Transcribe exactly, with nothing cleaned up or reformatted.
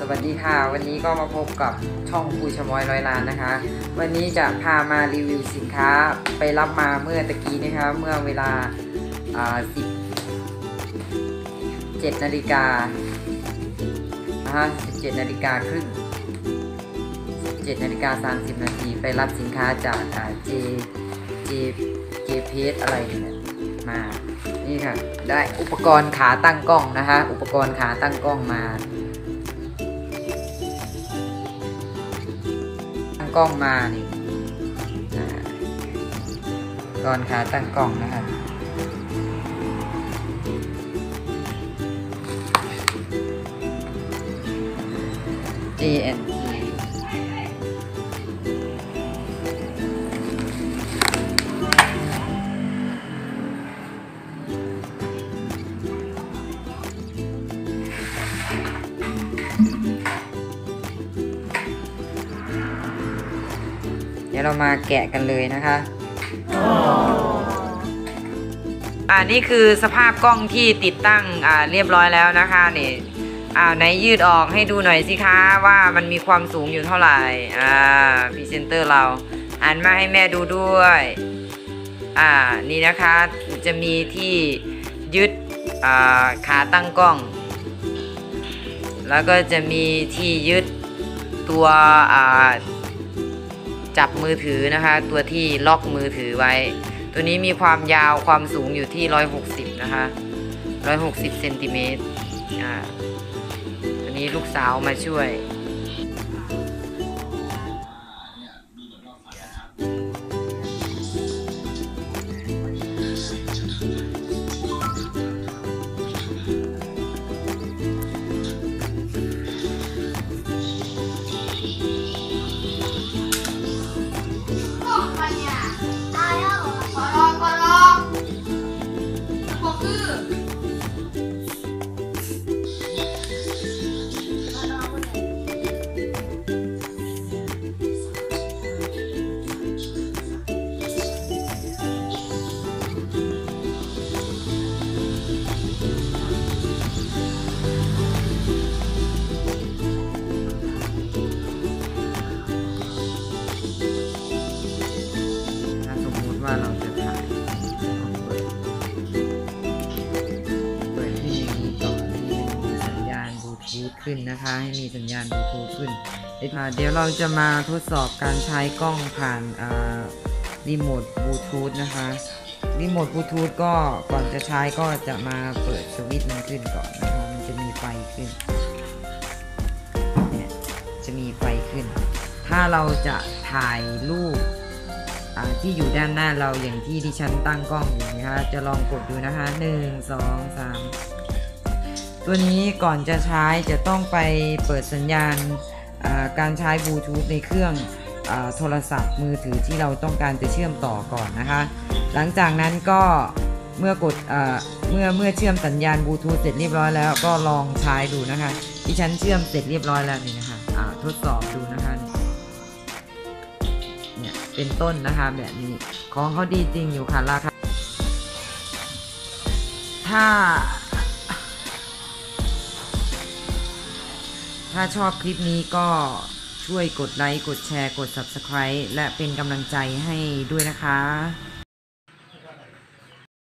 วัสดีค่ะวันนี้ก็มาพบกับช่องคุยชะมอยร้อยล้านนะคะวันนี้จะพามารีวิวสินค้าไปรับมาเมื่อตะกี้นะคะเมื่อเวลาสิบเจ็ดนาฬิกานะคะสิบเจ็ดนาฬิกาครึ่งเจ็ดนาฬิกาสามสิบนาทีไปรับสินค้าจากเจเจเจเพจอะไรเนี่ยมานี่ค่ะได้อุปกรณ์ขาตั้งกล้องนะคะอุปกรณ์ขาตั้งกล้องมาตั้งกล้องมานี่ก่อนขาตั้งกล้องนะคะ เจ แอนด์ ที เดี๋ยวเรามาแกะกันเลยนะคะอ่านี่คือสภาพกล้องที่ติดตั้งอ่าเรียบร้อยแล้วนะคะนี่อ่าไหนยืดออกให้ดูหน่อยสิคะว่ามันมีความสูงอยู่เท่าไหร่อ่าพรีเซนเตอร์เราหันมาให้แม่ดูด้วยอ่านี่นะคะจะมีที่ยึดอ่าขาตั้งกล้องแล้วก็จะมีที่ยึดตัวอ่าจับมือถือนะคะตัวที่ล็อกมือถือไว้ตัวนี้มีความยาวความสูงอยู่ที่หนึ่งร้อยหกสิบนะคะหนึ่งร้อยหกสิบเซนติเมตรอ่าตัวนี้ลูกสาวมาช่วยว่าเราจะถ่ายเปิดเปิดที่นี้ก่อนที่มีสัญญาณบลูทูธขึ้นนะคะให้มีสัญญาณบลูทูธขึ้นเดี๋ยวเราจะมาทดสอบการใช้กล้องผ่านรีโมทบลูทูธนะคะรีโมทบลูทูธก็ก่อนจะใช้ก็จะมาเปิดสวิตช์มันขึ้นก่อนนะคะมันจะมีไฟขึ้นเนี่ยจะมีไฟขึ้นถ้าเราจะถ่ายรูปที่อยู่ด้านหน้าเราอย่างที่ดิฉันตั้งกล้องอยู่นะคะจะลองกดดูนะคะหนึ่ง สอง สามตัวนี้ก่อนจะใช้จะต้องไปเปิดสัญญาณการใช้บลูทูธในเครื่องโทรศัพท์มือถือที่เราต้องการจะเชื่อมต่อก่อนนะคะหลังจากนั้นก็เมื่อกดเมื่อเมื่อเชื่อมสัญญาณบลูทูธเสร็จเรียบร้อยแล้วก็ลองใช้ดูนะคะดิฉันเชื่อมเสร็จเรียบร้อยแล้วนี่นะคะทดสอบดูนะคะเป็นต้นนะคะแบบนี้ของเขาดีจริงอยู่ค่ะราคาถ้าถ้าชอบคลิปนี้ก็ช่วยกดไลค์กดแชร์กด ซับสไครบ์ และเป็นกำลังใจให้ด้วยนะคะ